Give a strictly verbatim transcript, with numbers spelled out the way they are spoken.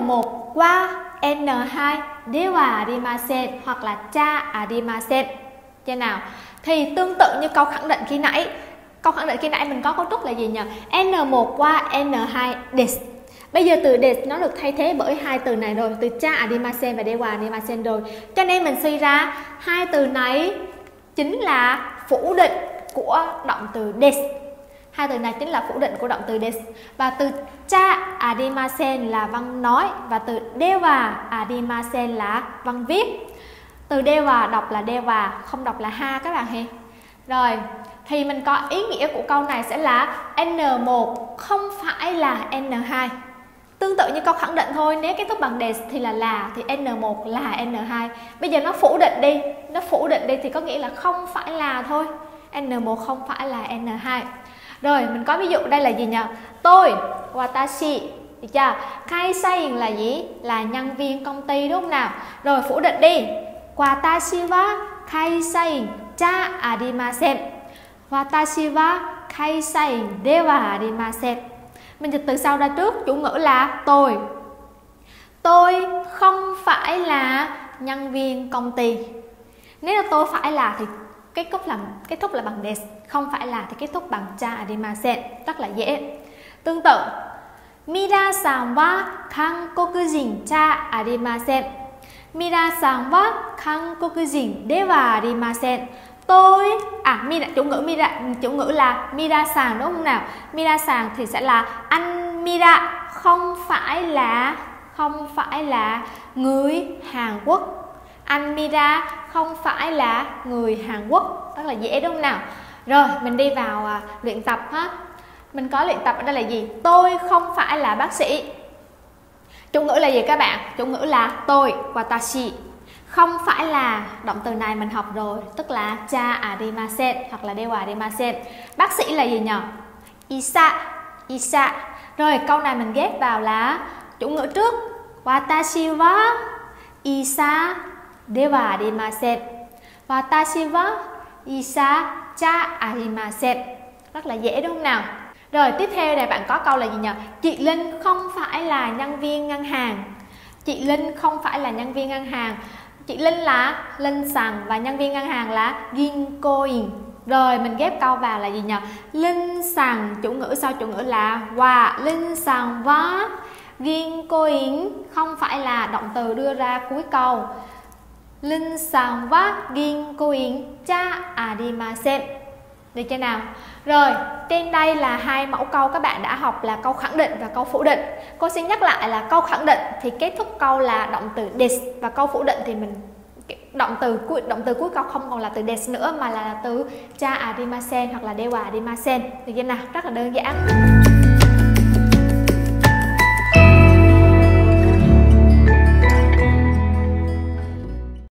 en một qua en hai dewa arimasen hoặc là cha arimasen. Chưa nào? Thì tương tự như câu khẳng định khi nãy. Câu khẳng định khi nãy mình có cấu trúc là gì nhỉ? en một qua en hai desu. Bây giờ từ desu nó được thay thế bởi hai từ này rồi, từ cha arimasen và dewa arimasen rồi. Cho nên mình suy ra hai từ này chính là phủ định của động từ desu. Hai từ này chính là phủ định của động từ desu. Và từ cha arimasen là văn nói và từ dewa arimasen là văn viết. Từ dewa đọc là dewa, không đọc là ha các bạn hi. Rồi, thì mình có ý nghĩa của câu này sẽ là en một không phải là en hai. Tương tự như câu khẳng định thôi, nếu kết thúc bằng des thì là là, thì en một là en hai. Bây giờ nó phủ định đi, nó phủ định đi thì có nghĩa là không phải là thôi. en một không phải là en hai. Rồi, mình có ví dụ đây là gì nhỉ? Tôi, watashi, được chưa? Kaisain là gì? Là nhân viên công ty đúng không nào? Rồi, phủ định đi. Watashi wa kaisain cha arimasen. Watashi wa kaisain dewa arimasen. Mình dịch từ sau ra trước, chủ ngữ là tôi. Tôi không phải là nhân viên công ty. Nếu là tôi phải là thì kết thúc là kết thúc là bằng des, không phải là thì kết thúc bằng cha arimasen, rất là dễ. Tương tự, Minasan wa Kankokujin cha arimasen. Minasan wa Kankokujin dewa arimasen. Tôi à mira, chủ ngữ mira, chủ ngữ là Mira-san đúng không nào? Mira-san thì sẽ là anh Mira không phải là không phải là người Hàn Quốc. Anh Mira không phải là người Hàn Quốc, rất là dễ đúng không nào? Rồi mình đi vào à, luyện tập ha. Mình có luyện tập ở đây là gì? Tôi không phải là bác sĩ. Chủ ngữ là gì các bạn? Chủ ngữ là tôi, watashi. Không phải là động từ này mình học rồi, tức là cha arimasen hoặc là dewa arimasen. Bác sĩ là gì nhỉ? Isa, isa. Rồi câu này mình ghép vào là chủ ngữ trước, watashi wa isa dewa arimasen. Watashi wa isa cha arimasen. Rất là dễ đúng không nào? Rồi tiếp theo này bạn có câu là gì nhỉ? Chị Linh không phải là nhân viên ngân hàng. Chị Linh không phải là nhân viên ngân hàng. Chị Linh là Linh Sằng và nhân viên ngân hàng là Ginkoin. Rồi mình ghép câu vào là gì nhỉ? Linh Sằng, chủ ngữ sau chủ ngữ là wa. Linh Sằng wa Ginkoin không phải là động từ đưa ra cuối câu. Linh Sằng wa Ginkoin cha arimasen. Được chưa nào? Rồi, trên đây là hai mẫu câu các bạn đã học là câu khẳng định và câu phủ định. Cô xin nhắc lại là câu khẳng định thì kết thúc câu là động từ des, và câu phủ định thì mình động từ cuối động từ cuối câu không còn là từ des nữa mà là từ cha arimasen hoặc là dewa arimasen. Được chưa nào? Rất là đơn giản.